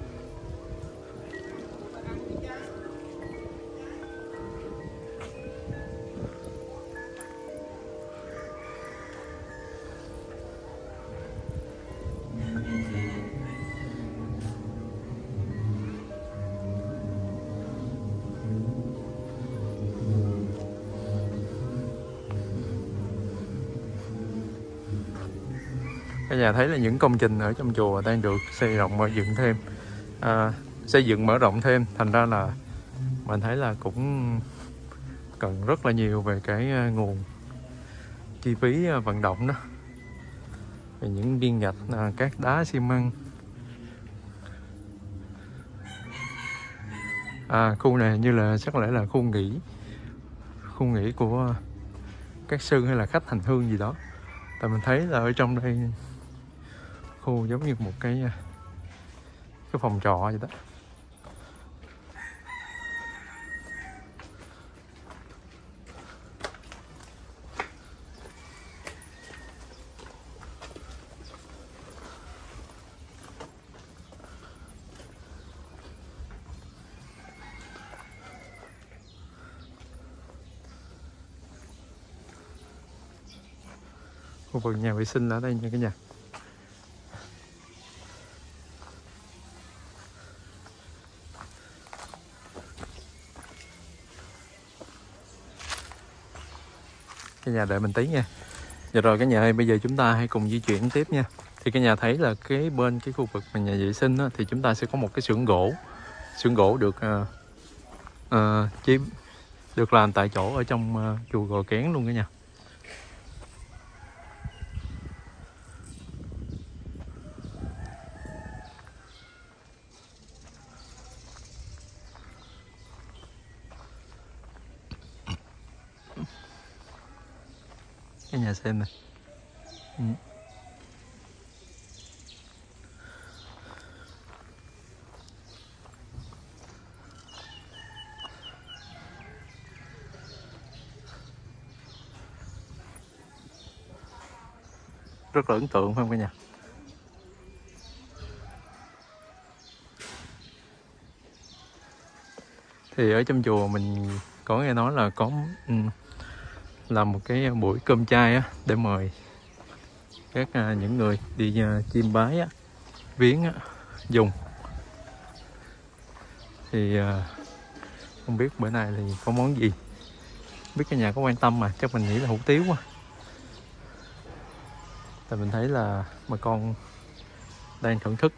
Cả nhà thấy là những công trình ở trong chùa đang được xây rộng mở dựng thêm, xây dựng mở rộng thêm, thành ra là mình thấy là cũng cần rất là nhiều về cái nguồn chi phí vận động đó, về những viên gạch, cát đá, xi măng. Khu này như là chắc lẽ là khu nghỉ của các sư hay là khách hành hương gì đó. Tại mình thấy là ở trong đây khu giống như một cái phòng trọ vậy đó. Khu vực nhà vệ sinh ở đây nha cả nhà. Cả nhà đợi mình tí nha. Dạ rồi cả nhà ơi, bây giờ chúng ta hãy cùng di chuyển tiếp nha. Thì cả nhà thấy là cái bên cái khu vực mà nhà vệ sinh á, thì chúng ta sẽ có một cái xưởng gỗ. Xưởng gỗ được được làm tại chỗ ở trong chùa Gò Kén luôn cả nhà. Cả nhà xem này. Rất là ấn tượng phải không cả nhà? Thì ở trong chùa mình có nghe nói là có làm một cái buổi cơm chay á, để mời các những người đi chiêm bái á, viếng á, dùng. Thì không biết bữa nay thì có món gì, biết cả nhà có quan tâm mà chắc mình nghĩ là hủ tiếu quá. Tại mình thấy là bà con đang thưởng thức.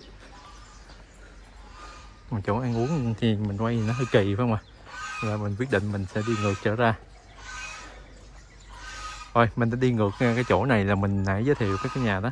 Mà chỗ ăn uống thì mình quay thì nó hơi kỳ phải không ạ? Rồi mình quyết định mình sẽ đi ngược trở ra. Thôi mình đã đi ngược cái chỗ này là mình nãy giới thiệu với cái nhà đó.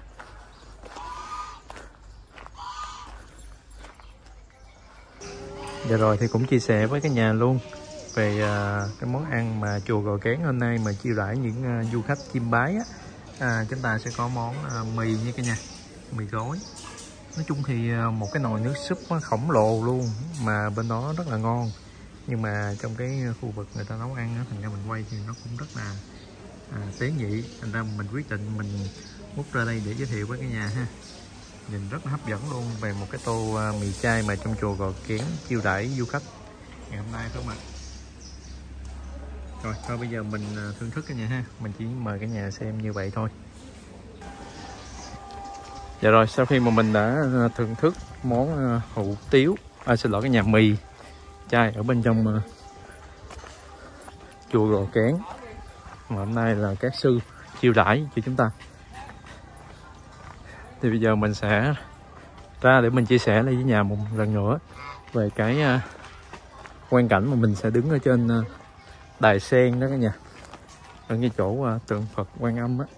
Dạ rồi thì cũng chia sẻ với cái nhà luôn về cái món ăn mà chùa Gò Kén hôm nay mà chiêu đãi những du khách chiêm bái á. Chúng ta sẽ có món mì nha cả nhà, mì gói. Nói chung thì một cái nồi nước súp khổng lồ luôn, mà bên đó rất là ngon. Nhưng mà trong cái khu vực người ta nấu ăn á, thành ra mình quay thì nó cũng rất là tế nhị. Thành ra mình quyết định mình múc ra đây để giới thiệu với cái nhà ha. Nhìn rất là hấp dẫn luôn về một cái tô mì chay mà trong chùa Gò Kén chiêu đãi du khách ngày hôm nay phải không ạ? Rồi thôi bây giờ mình thưởng thức cái nhà ha. Mình chỉ mời cái nhà xem như vậy thôi. Dạ rồi, sau khi mà mình đã thưởng thức món hủ tiếu, xin lỗi cái nhà mì chay ở bên trong chùa Gò Kén mà hôm nay là các sư chiêu đãi cho chúng ta, thì bây giờ mình sẽ ra để mình chia sẻ lại với nhà một lần nữa về cái quang cảnh mà mình sẽ đứng ở trên đài sen đó cả nhà, ở cái chỗ tượng Phật Quan Âm á.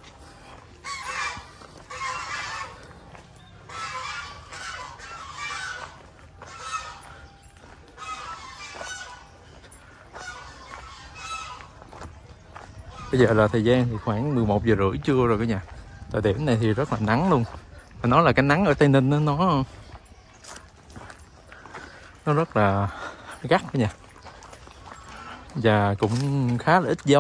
Bây giờ là thời gian thì khoảng 11 giờ rưỡi trưa rồi cả nhà. Thời điểm này thì rất là nắng luôn. Phải nói là cái nắng ở Tây Ninh nó rất là gắt cả nhà. Và cũng khá là ít gió.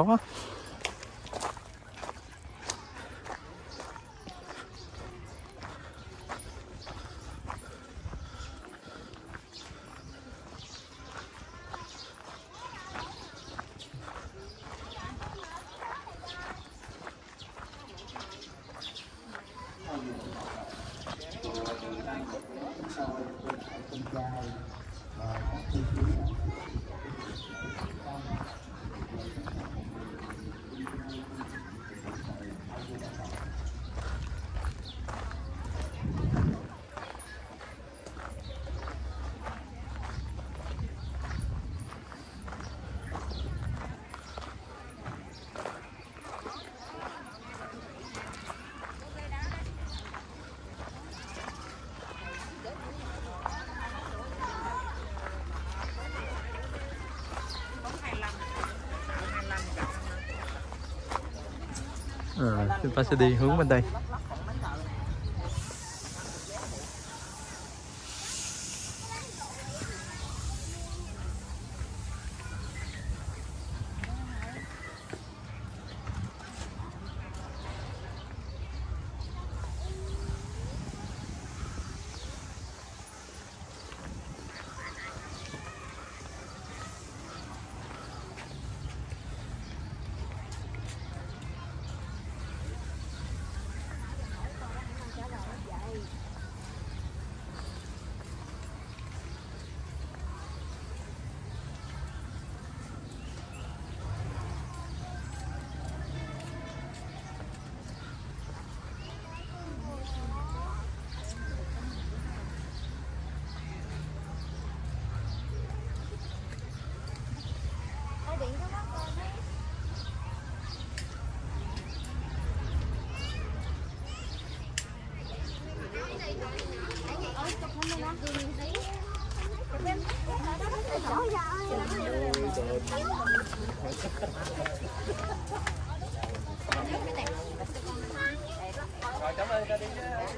Chúng ta sẽ đi hướng bên đây.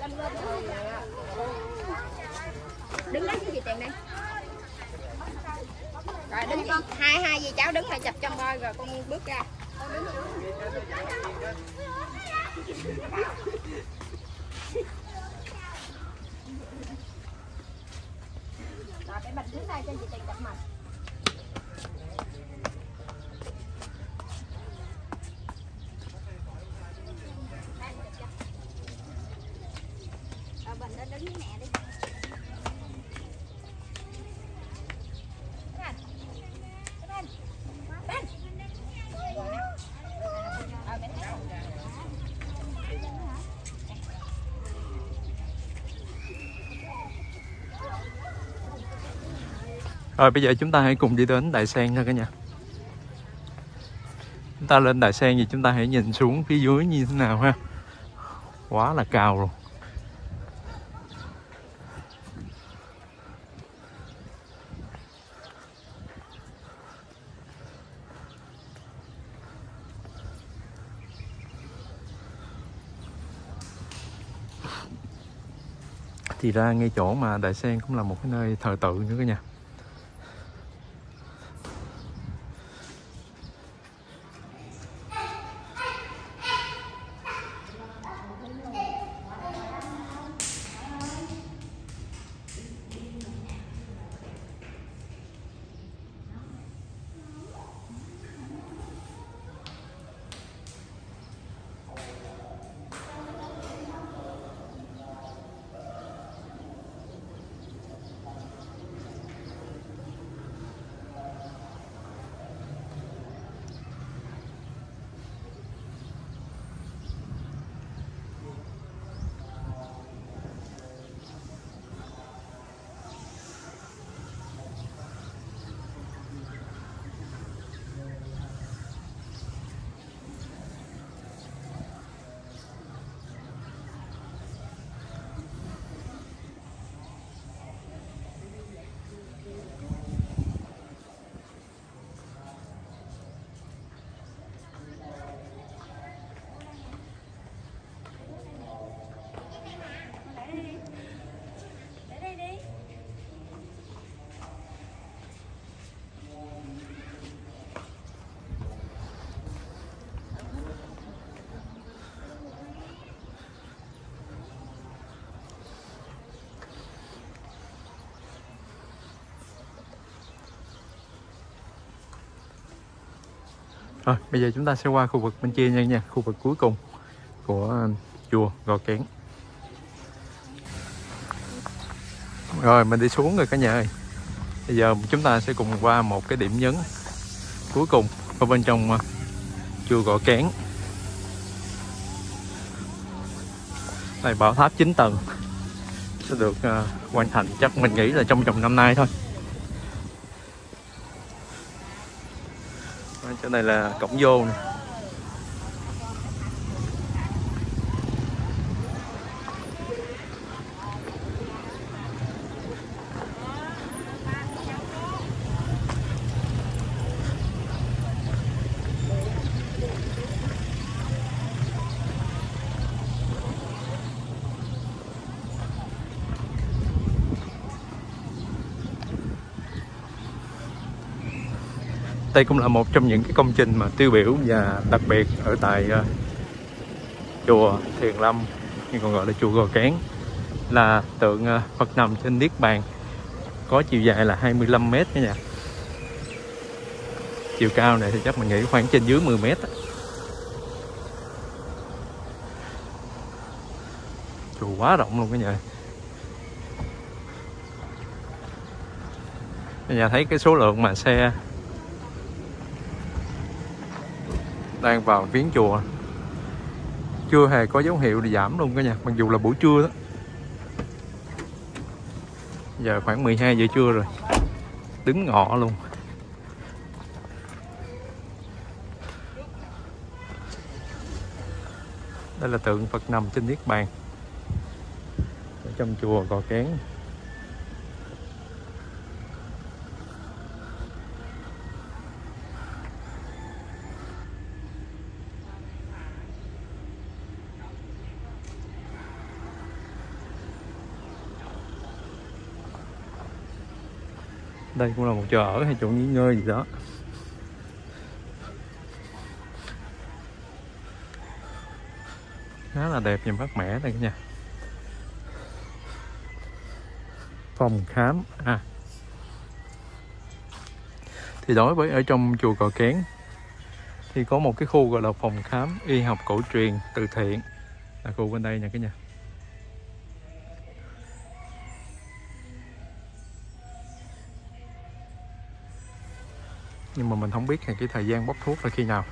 Đứng đó chứ gì tiền đi. Rồi đứng con, hai dì cháu đứng lại chụp trong coi rồi con bước ra. Rồi để mình đứng đây cho chị tiền chụp mình. Bình nó đứng với mẹ đi. Rồi bây giờ chúng ta hãy cùng đi đến Đài Sen nha cả nhà. Chúng ta lên Đài Sen thì chúng ta hãy nhìn xuống phía dưới như thế nào ha. Quá là cao rồi. Thì ra ngay chỗ mà Đài Sen cũng là một cái nơi thờ tự nữa cả nhà. Rồi bây giờ chúng ta sẽ qua khu vực bên kia nha, khu vực cuối cùng của chùa Gò Kén. Rồi mình đi xuống rồi cả nhà ơi. Bây giờ chúng ta sẽ cùng qua một cái điểm nhấn cuối cùng ở bên trong chùa Gò Kén. Đây, bảo tháp 9 tầng sẽ được hoàn thành chắc mình nghĩ là trong vòng năm nay thôi. Chỗ này là cổng vô nè. Đây cũng là một trong những cái công trình mà tiêu biểu và đặc biệt ở tại chùa Thiền Lâm, nhưng còn gọi là chùa Gò Kén, là tượng Phật nằm trên niết bàn, có chiều dài là 25 m cả nhà. Chiều cao này thì chắc mình nghĩ khoảng trên dưới 10 m. Chùa quá rộng luôn cả nhà. Cả nhà thấy cái số lượng mà xe đang vào viếng chùa chưa hề có dấu hiệu để giảm luôn cả nhà, mặc dù là buổi trưa đó. Giờ khoảng 12 giờ trưa rồi, đứng ngọ luôn. Đây là tượng Phật nằm trên niết bàn ở trong chùa Gò Kén. Đây cũng là một chỗ ở hay chỗ nghỉ ngơi gì đó. Khá là đẹp và mát mẻ đây cả nhà. Phòng khám thì đối với ở trong chùa Cầu Kén thì có một cái khu gọi là phòng khám y học cổ truyền từ thiện, là khu bên đây nha cả nhà. Nhưng mà mình không biết là cái thời gian bốc thuốc là khi nào.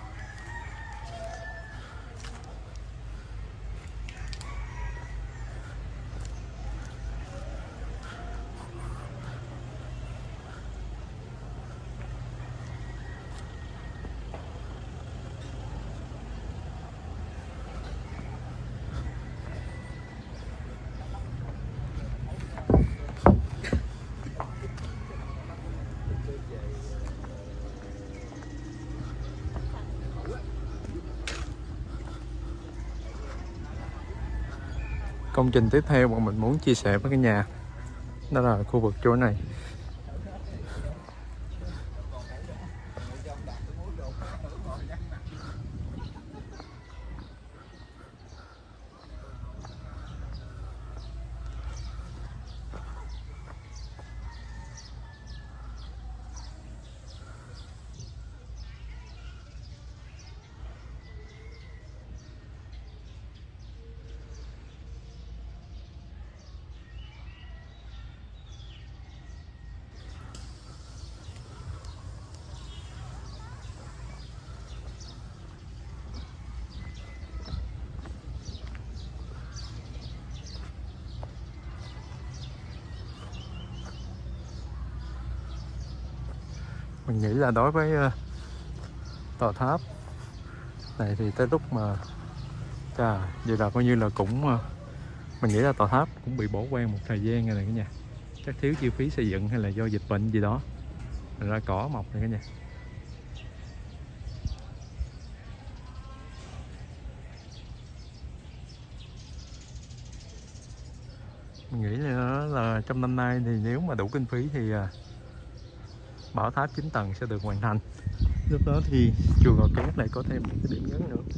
Công trình tiếp theo mà mình muốn chia sẻ với cả nhà đó là khu vực chỗ này. Mình nghĩ là đối với tòa tháp này thì tới lúc mà vậy là coi như là cũng mình nghĩ là tòa tháp cũng bị bỏ hoang một thời gian rồi này cả nhà. Chắc thiếu chi phí xây dựng hay là do dịch bệnh gì đó, ra cỏ mọc này cả nhà. Mình nghĩ là trong năm nay thì nếu mà đủ kinh phí thì bảo tháp 9 tầng sẽ được hoàn thành. Lúc đó thì chùa Cầu Kén lại có thêm một cái điểm nhấn nữa.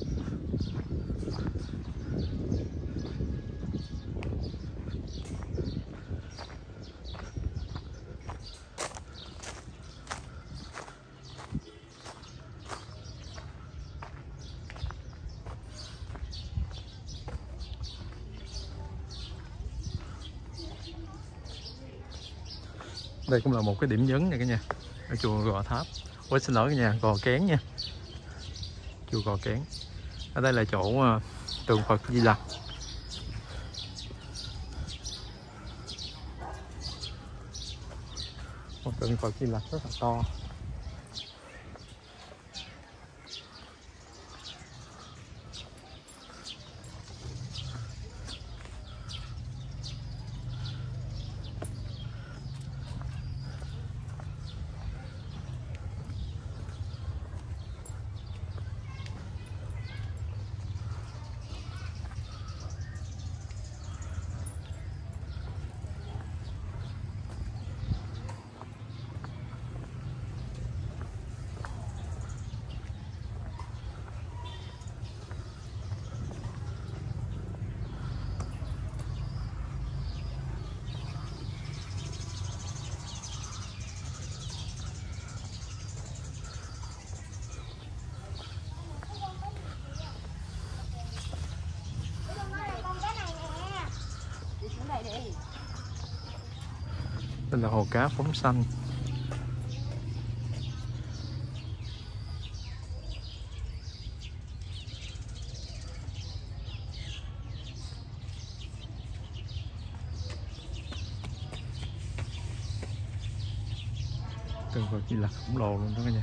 Đây cũng là một cái điểm nhấn này cả nhà, ở chùa Gò Tháp. Ôi xin lỗi cả nhà, Gò Kén nha. Chùa Gò Kén. Ở đây là chỗ tượng Phật Di Lặc. Một tượng Phật Di Lặc rất là to. Đây là hồ cá phóng xanh. Tượng Phật Di Lặc khổng lồ luôn đó cả nhà.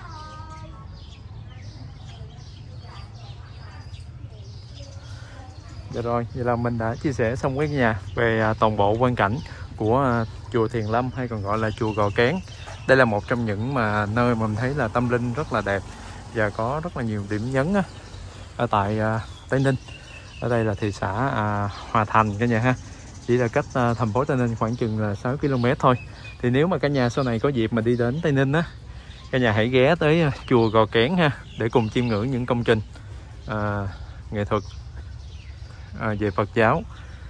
Dạ rồi, vậy là mình đã chia sẻ xong với cả nhà về toàn bộ quang cảnh của chùa Thiền Lâm hay còn gọi là chùa Gò Kén. Đây là một trong những nơi mà mình thấy là tâm linh rất là đẹp và có rất là nhiều điểm nhấn ở tại Tây Ninh. Ở đây là thị xã Hòa Thành cả nhà ha. Chỉ là cách thành phố Tây Ninh khoảng chừng là 6 km thôi. Thì nếu mà cả nhà sau này có dịp mà đi đến Tây Ninh á, cả nhà hãy ghé tới chùa Gò Kén ha, để cùng chiêm ngưỡng những công trình nghệ thuật về Phật giáo.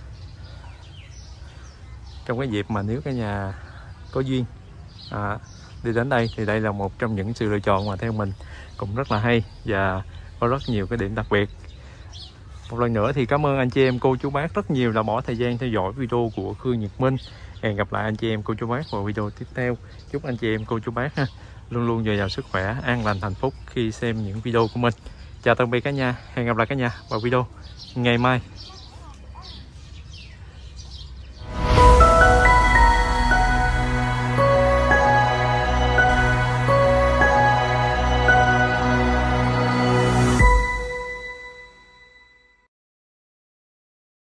Trong cái dịp mà nếu cả nhà có duyên đi đến đây thì đây là một trong những sự lựa chọn mà theo mình cũng rất là hay và có rất nhiều cái điểm đặc biệt. Một lần nữa thì cảm ơn anh chị em cô chú bác rất nhiều đã bỏ thời gian theo dõi video của Khương Nhật Minh. Hẹn gặp lại anh chị em cô chú bác vào video tiếp theo. Chúc anh chị em cô chú bác luôn luôn dồi dào sức khỏe, an lành, hạnh phúc khi xem những video của mình. Chào tạm biệt cả nhà, hẹn gặp lại cả nhà vào video ngày mai.